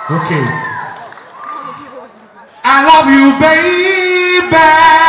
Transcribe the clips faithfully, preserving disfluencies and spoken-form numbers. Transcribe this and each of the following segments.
Okay. I love you, baby.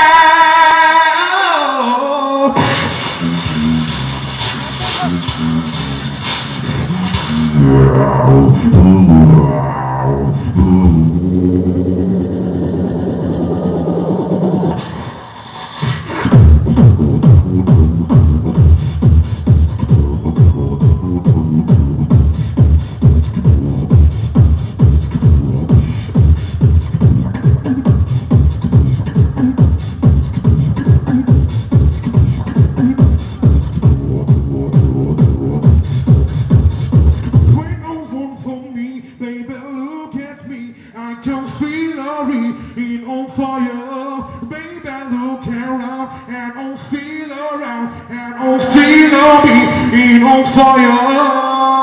In on fire, baby, look around and on feel around and on feel on me in on fire.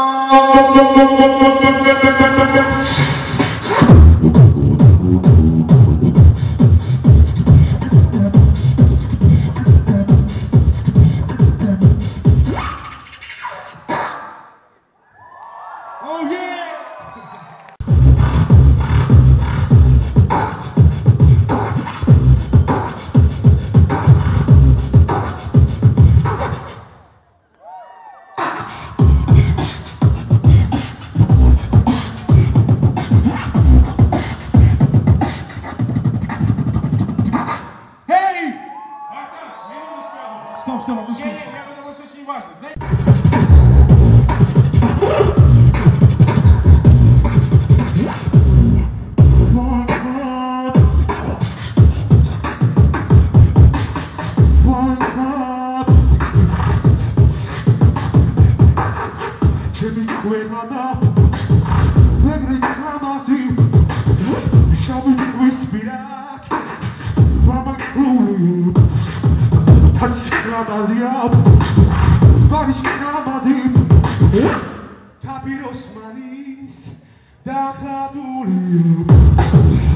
Oh yeah! Stop, stop, let's go. Yeah, yeah, yeah, let's switch watches. Capiros manis, da